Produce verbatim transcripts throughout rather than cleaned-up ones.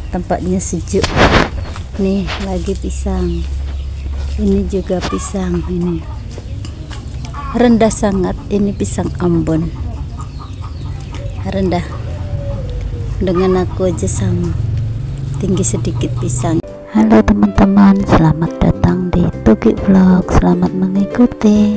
tempatnya sejuk. Nih lagi pisang, ini juga pisang, ini rendah sangat. Ini pisang Ambon, rendah dengan aku aja sama, tinggi sedikit pisang. Halo teman-teman, selamat datang di Tuki Vlog, selamat mengikuti.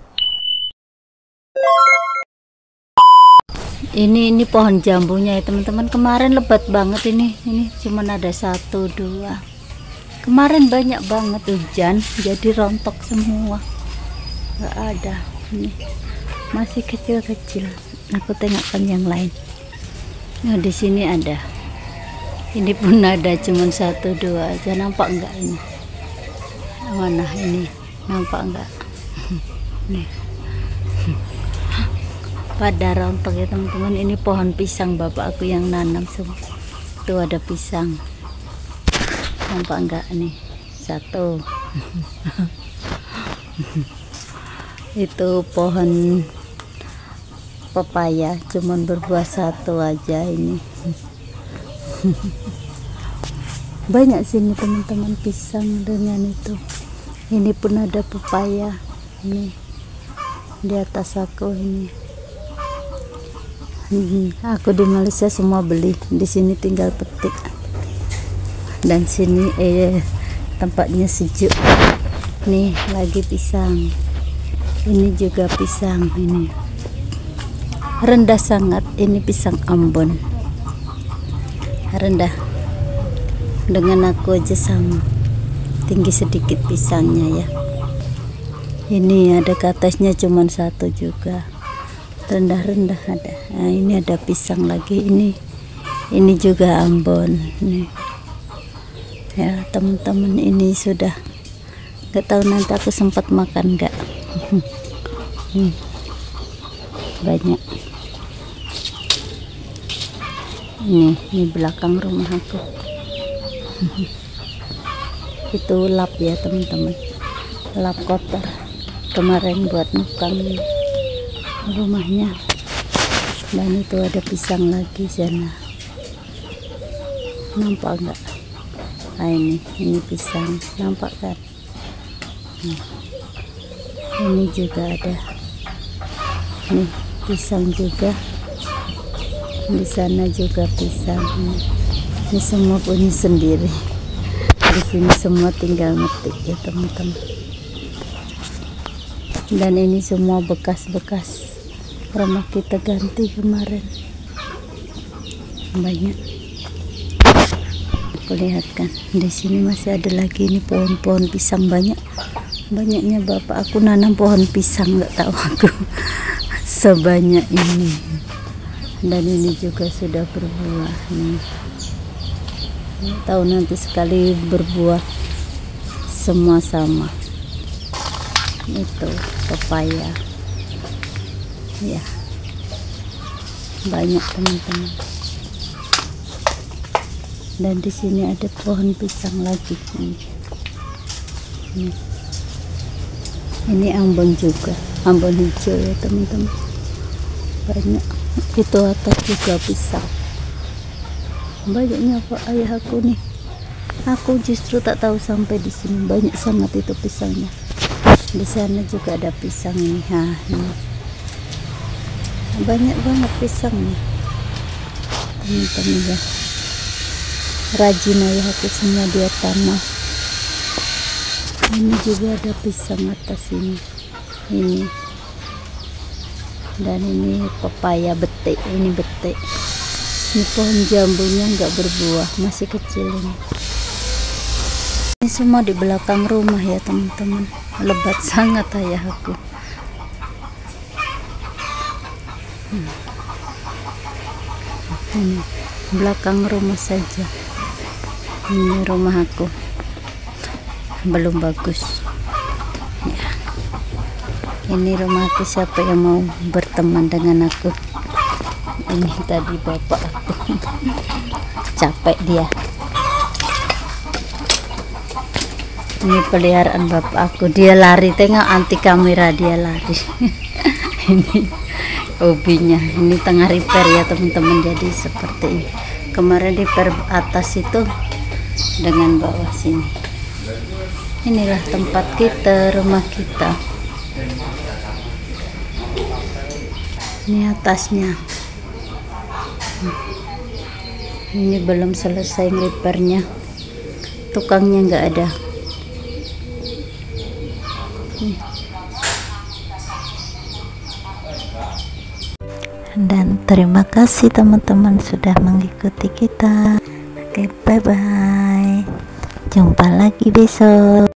Ini ini pohon jambunya ya teman-teman. Kemarin lebat banget ini. Ini cuman ada satu dua. Kemarin banyak banget hujan, jadi rontok semua. Gak ada. Ini masih kecil-kecil. Aku tengokkan yang lain. Nah di sini ada. Ini pun ada cuman satu dua aja. Nampak enggak ini? Mana ini? Nampak enggak? Nih. Pada rontok ya teman-teman. Ini pohon pisang bapak aku yang nanam semua. Tuh ada pisang. Nampak enggak nih? Satu. Itu pohon pepaya, cuman berbuah satu aja ini. Banyak sini teman-teman pisang dengan itu. Ini pun ada pepaya. Ini di atas aku ini. Hmm, aku di Malaysia semua beli, di sini tinggal petik. Dan sini eh tempatnya sejuk. Nih lagi pisang, ini juga pisang, ini rendah sangat. Ini pisang Ambon, rendah dengan aku aja sama, tinggi sedikit pisangnya ya. Ini ada ke atasnya cuman satu juga, rendah-rendah ada. Nah, ini ada pisang lagi, ini ini juga Ambon nih ya teman-teman. Ini sudah nggak tahu nanti aku sempat makan nggak. hmm. Banyak ini ini belakang rumah aku. Itu lap ya teman-teman, lap kotor kemarin buat nukang rumahnya. Dan itu ada pisang lagi sana, nampak enggak? Nah ini ini pisang, nampak kan? Nah, ini juga ada, nih pisang juga, di sana juga pisang. Ini semua punya sendiri, di sini semua tinggal metik ya teman-teman. Dan ini semua bekas-bekas rumah kita ganti kemarin. Banyak. Aku lihatkan di sini masih ada lagi ini pohon-pohon pisang banyak. Banyaknya bapak aku nanam pohon pisang, nggak tahu aku sebanyak ini. Dan ini juga sudah berbuah nih. Nggak tahu nanti sekali berbuah semua sama. Itu pepaya. Ya, banyak teman-teman. Dan di sini ada pohon pisang lagi. Ini, ini, ini Ambon juga, Ambon hijau ya teman-teman. Banyak. Itu atas juga pisang. Banyaknya Pak ayah aku nih. Aku justru tak tahu sampai di sini banyak sangat itu pisangnya. Di sana juga ada pisang nih. Nah, ini. Banyak banget pisangnya teman-teman ya. Rajin ayah aku semua dia tanah. Ini juga ada pisang atas ini, ini dan ini pepaya betik. Ini betik. Ini pohon jambunya nggak berbuah, masih kecil ini. Ini semua di belakang rumah ya teman-teman. Lebat sangat ayah aku. Hmm. Ini belakang rumah saja. Ini rumah aku belum bagus ya. Ini rumah aku, siapa yang mau berteman dengan aku. Ini tadi bapak aku capek dia. Ini peliharaan bapak aku, dia lari, tengok anti kamera dia lari. Ini hobinya. Ini tengah repair ya teman-teman, jadi seperti ini. kemarin di per atas itu dengan bawah sini. Inilah tempat kita, rumah kita. Ini atasnya. Ini belum selesai repairnya, tukangnya nggak ada. Nih. Dan terima kasih teman-teman sudah mengikuti kita. Oke, bye bye, jumpa lagi besok.